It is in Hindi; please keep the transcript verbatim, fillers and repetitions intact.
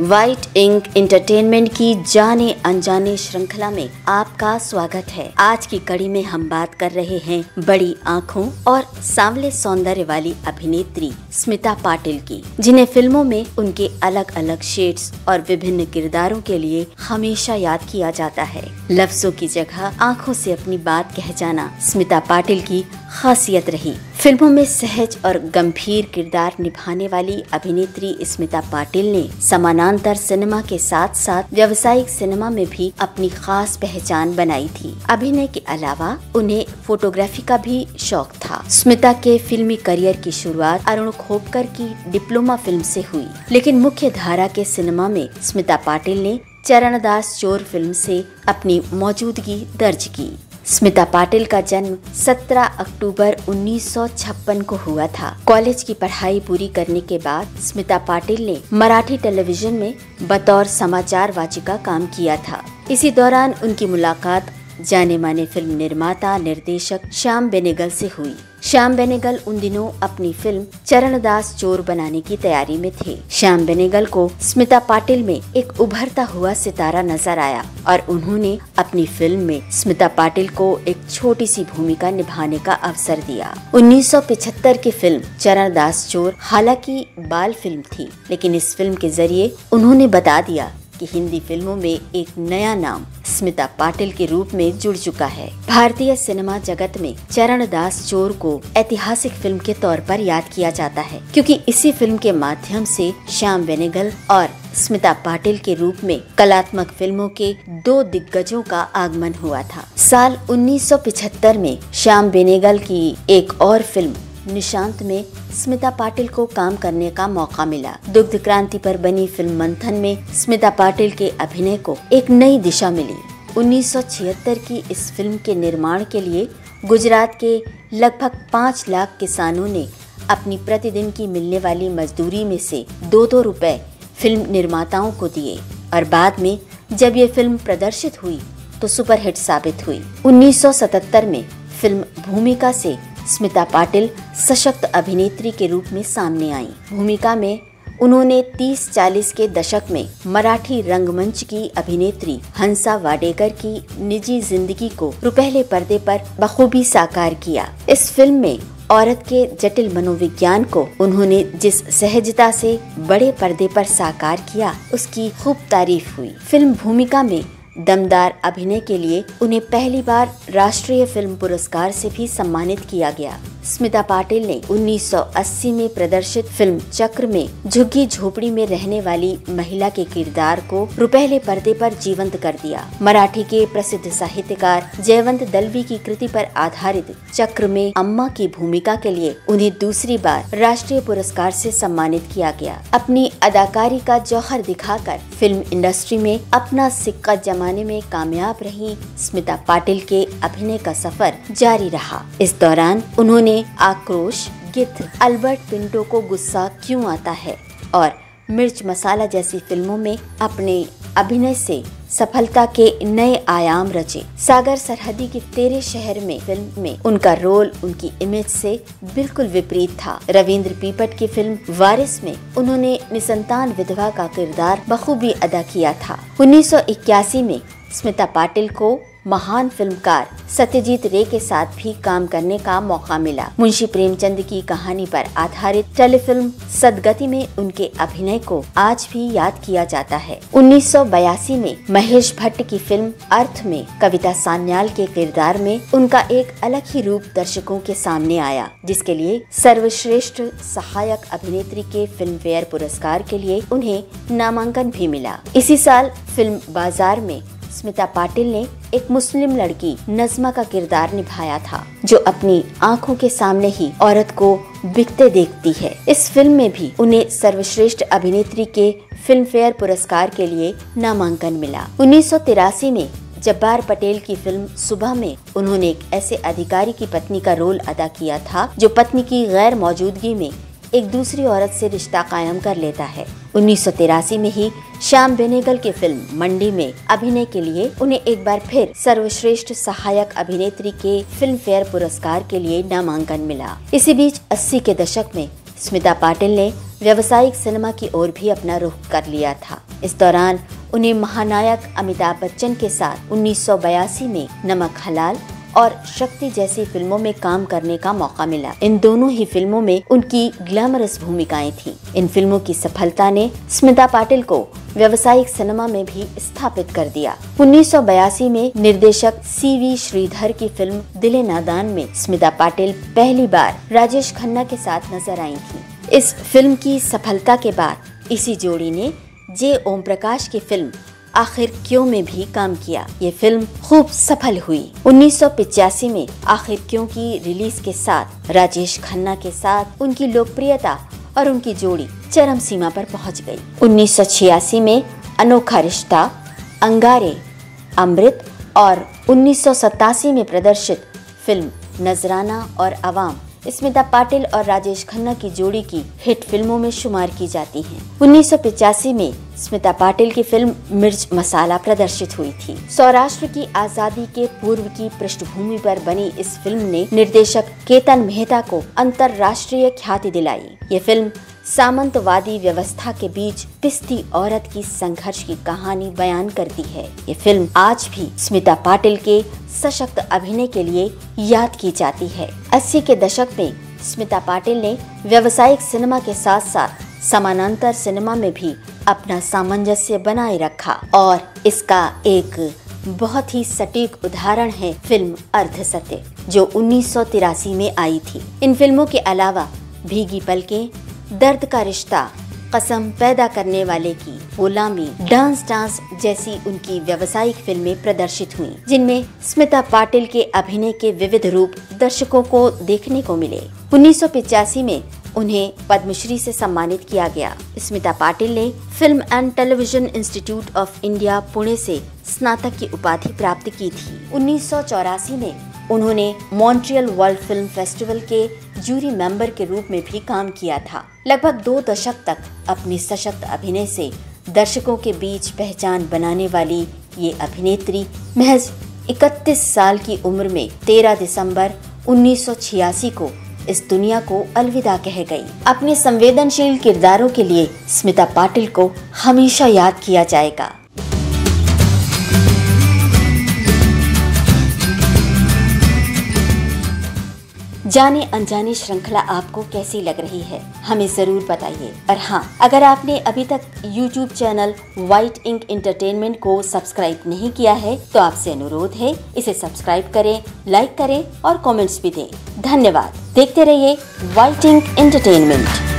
व्हाइट इंक एंटरटेनमेंट की जाने अनजाने श्रृंखला में आपका स्वागत है। आज की कड़ी में हम बात कर रहे हैं बड़ी आँखों और सांवले सौंदर्य वाली अभिनेत्री स्मिता पाटिल की, जिन्हें फिल्मों में उनके अलग अलग शेड्स और विभिन्न किरदारों के लिए हमेशा याद किया जाता है। लफ्जों की जगह आँखों से अपनी बात कह जाना स्मिता पाटिल की खासियत रही। फिल्मों में सहज और गंभीर किरदार निभाने वाली अभिनेत्री स्मिता पाटिल ने समानांतर सिनेमा के साथ साथ व्यावसायिक सिनेमा में भी अपनी खास पहचान बनाई थी। अभिनय के अलावा उन्हें फोटोग्राफी का भी शौक था। स्मिता के फिल्मी करियर की शुरुआत अरुण खोपकर की डिप्लोमा फिल्म से हुई, लेकिन मुख्य धारा के सिनेमा में स्मिता पाटिल ने चरणदास चोर फिल्म से अपनी मौजूदगी दर्ज की। स्मिता पाटिल का जन्म सत्रह अक्टूबर उन्नीस सौ छप्पन को हुआ था। कॉलेज की पढ़ाई पूरी करने के बाद स्मिता पाटिल ने मराठी टेलीविजन में बतौर समाचार वाचिका काम किया था। इसी दौरान उनकी मुलाकात जाने माने फिल्म निर्माता निर्देशक श्याम बेनेगल से हुई। श्याम बेनेगल उन दिनों अपनी फिल्म चरणदास चोर बनाने की तैयारी में थे। श्याम बेनेगल को स्मिता पाटिल में एक उभरता हुआ सितारा नजर आया और उन्होंने अपनी फिल्म में स्मिता पाटिल को एक छोटी सी भूमिका निभाने का अवसर दिया। उन्नीस सौ पचहत्तर की फिल्म चरणदास चोर हालांकि बाल फिल्म थी, लेकिन इस फिल्म के जरिए उन्होंने बता दिया कि हिंदी फिल्मों में एक नया नाम स्मिता पाटिल के रूप में जुड़ चुका है। भारतीय सिनेमा जगत में चरणदास चोर को ऐतिहासिक फिल्म के तौर पर याद किया जाता है, क्योंकि इसी फिल्म के माध्यम से श्याम बेनेगल और स्मिता पाटिल के रूप में कलात्मक फिल्मों के दो दिग्गजों का आगमन हुआ था। साल उन्नीस सौ पचहत्तर में श्याम बेनेगल की एक और फिल्म निशांत में स्मिता पाटिल को काम करने का मौका मिला। दुग्ध क्रांति पर बनी फिल्म मंथन में स्मिता पाटिल के अभिनय को एक नई दिशा मिली। उन्नीस सौ छिहत्तर की इस फिल्म के निर्माण के लिए गुजरात के लगभग पाँच लाख किसानों ने अपनी प्रतिदिन की मिलने वाली मजदूरी में से दो दो रुपए फिल्म निर्माताओं को दिए और बाद में जब ये फिल्म प्रदर्शित हुई तो सुपरहिट साबित हुई। उन्नीस सौ सतहत्तर में फिल्म भूमिका से स्मिता पाटिल सशक्त अभिनेत्री के रूप में सामने आई। भूमिका में उन्होंने तीस चालीस के दशक में मराठी रंगमंच की अभिनेत्री हंसा वाडेकर की निजी जिंदगी को रुपहले पर्दे पर बखूबी साकार किया। इस फिल्म में औरत के जटिल मनोविज्ञान को उन्होंने जिस सहजता से बड़े पर्दे पर साकार किया, उसकी खूब तारीफ हुई। फिल्म भूमिका में दमदार अभिनय के लिए उन्हें पहली बार राष्ट्रीय फिल्म पुरस्कार से भी सम्मानित किया गया। स्मिता पाटिल ने उन्नीस सौ अस्सी में प्रदर्शित फिल्म चक्र में झुग्गी झोपड़ी में रहने वाली महिला के किरदार को रुपहले पर्दे पर जीवंत कर दिया। मराठी के प्रसिद्ध साहित्यकार जयवंत दलवी की कृति पर आधारित चक्र में अम्मा की भूमिका के लिए उन्हें दूसरी बार राष्ट्रीय पुरस्कार से सम्मानित किया गया। अपनी अदाकारी का जौहर दिखाकर फिल्म इंडस्ट्री में अपना सिक्का जमाने में कामयाब रही स्मिता पाटिल के अभिनय का सफर जारी रहा। इस दौरान उन्होंने आक्रोश, गिद्ध, अल्बर्ट पिंटो को गुस्सा क्यों आता है और मिर्च मसाला जैसी फिल्मों में अपने अभिनय से सफलता के नए आयाम रचे। सागर सरहदी की तेरे शहर में फिल्म में उनका रोल उनकी इमेज से बिल्कुल विपरीत था। रविंद्र पीपट की फिल्म वारिस में उन्होंने निसंतान विधवा का किरदार बखूबी अदा किया था। उन्नीस सौ इक्यासी में स्मिता पाटिल को महान फिल्मकार सत्यजीत रे के साथ भी काम करने का मौका मिला। मुंशी प्रेमचंद की कहानी पर आधारित टेलीफिल्म सदगति में उनके अभिनय को आज भी याद किया जाता है। उन्नीस सौ बयासी में महेश भट्ट की फिल्म अर्थ में कविता सान्याल के किरदार में उनका एक अलग ही रूप दर्शकों के सामने आया, जिसके लिए सर्वश्रेष्ठ सहायक अभिनेत्री के फिल्म फेयर पुरस्कार के लिए उन्हें नामांकन भी मिला। इसी साल फिल्म बाजार में स्मिता पाटिल ने एक मुस्लिम लड़की नज़मा का किरदार निभाया था, जो अपनी आंखों के सामने ही औरत को बिकते देखती है। इस फिल्म में भी उन्हें सर्वश्रेष्ठ अभिनेत्री के फिल्म फेयर पुरस्कार के लिए नामांकन मिला। उन्नीस सौ तिरासी में जब्बार पटेल की फिल्म सुबह में उन्होंने एक ऐसे अधिकारी की पत्नी का रोल अदा किया था, जो पत्नी की गैर मौजूदगी में एक दूसरी औरत से रिश्ता कायम कर लेता है। उन्नीस सौ तिरासी में ही श्याम बेनेगल की फिल्म मंडी में अभिनय के लिए उन्हें एक बार फिर सर्वश्रेष्ठ सहायक अभिनेत्री के फिल्म फेयर पुरस्कार के लिए नामांकन मिला। इसी बीच अस्सी के दशक में स्मिता पाटिल ने व्यावसायिक सिनेमा की ओर भी अपना रुख कर लिया था। इस दौरान उन्हें महानायक अमिताभ बच्चन के साथ उन्नीस सौ बयासी में नमक हलाल और शक्ति जैसी फिल्मों में काम करने का मौका मिला। इन दोनों ही फिल्मों में उनकी ग्लैमरस भूमिकाएं थीं। इन फिल्मों की सफलता ने स्मिता पाटिल को व्यावसायिक सिनेमा में भी स्थापित कर दिया। उन्नीस सौ बयासी में निर्देशक सी वी श्रीधर की फिल्म दिले नादान में स्मिता पाटिल पहली बार राजेश खन्ना के साथ नजर आई थी। इस फिल्म की सफलता के बाद इसी जोड़ी ने जे ओम प्रकाश की फिल्म आखिर क्यों में भी काम किया। ये फिल्म खूब सफल हुई। उन्नीस सौ पिचासी में आखिर क्यों की रिलीज के साथ राजेश खन्ना के साथ उनकी लोकप्रियता और उनकी जोड़ी चरम सीमा पर पहुंच गई। उन्नीस सौ छियासी में अनोखा रिश्ता, अंगारे, अमृत और उन्नीस सौ सतासी में प्रदर्शित फिल्म नजराना और अवाम स्मिता पाटिल और राजेश खन्ना की जोड़ी की हिट फिल्मों में शुमार की जाती हैं। उन्नीस सौ पिचासी में स्मिता पाटिल की फिल्म मिर्च मसाला प्रदर्शित हुई थी। सौराष्ट्र की आजादी के पूर्व की पृष्ठभूमि पर बनी इस फिल्म ने निर्देशक केतन मेहता को अंतर्राष्ट्रीय ख्याति दिलाई। ये फिल्म सामंतवादी व्यवस्था के बीच पिसती औरत की संघर्ष की कहानी बयान करती है। ये फिल्म आज भी स्मिता पाटिल के सशक्त अभिनय के लिए याद की जाती है। अस्सी के दशक में स्मिता पाटिल ने व्यावसायिक सिनेमा के साथ साथ समानांतर सिनेमा में भी अपना सामंजस्य बनाए रखा और इसका एक बहुत ही सटीक उदाहरण है फिल्म अर्धसत्य, जो उन्नीस सौ तिरासी में आई थी। इन फिल्मों के अलावा भीगी पलकें, दर्द का रिश्ता, कसम पैदा करने वाले की, गुलामी, डांस डांस जैसी उनकी व्यावसायिक फिल्में प्रदर्शित हुईं, जिनमें स्मिता पाटिल के अभिनय के विविध रूप दर्शकों को देखने को मिले। उन्नीस सौ पिचासी में उन्हें पद्मश्री से सम्मानित किया गया। स्मिता पाटिल ने film and television institute of India Pune से स्नातक की उपाधि प्राप्त की थी। उन्नीस सौ चौरासी में उन्होंने मॉन्ट्रियल वर्ल्ड फिल्म फेस्टिवल के जूरी मेंबर के रूप में भी काम किया था। लगभग दो दशक तक अपनी सशक्त अभिनय से दर्शकों के बीच पहचान बनाने वाली ये अभिनेत्री महज इकतीस साल की उम्र में तेरह दिसंबर उन्नीस सौ छियासी को इस दुनिया को अलविदा कह गई। अपने संवेदनशील किरदारों के लिए स्मिता पाटिल को हमेशा याद किया जाएगा। जाने अनजाने श्रृंखला आपको कैसी लग रही है, हमें जरूर बताइए। और हाँ, अगर आपने अभी तक YouTube channel white ink entertainment को सब्सक्राइब नहीं किया है तो आपसे अनुरोध है, इसे सब्सक्राइब करें, लाइक करें और कमेंट्स भी दें। धन्यवाद। देखते रहिए व्हाइट इंक एंटरटेनमेंट।